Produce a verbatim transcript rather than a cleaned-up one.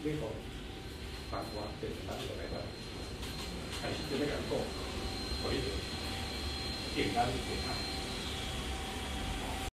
要讲繁华电视台就来个，开始就要讲讲，互你简单简单。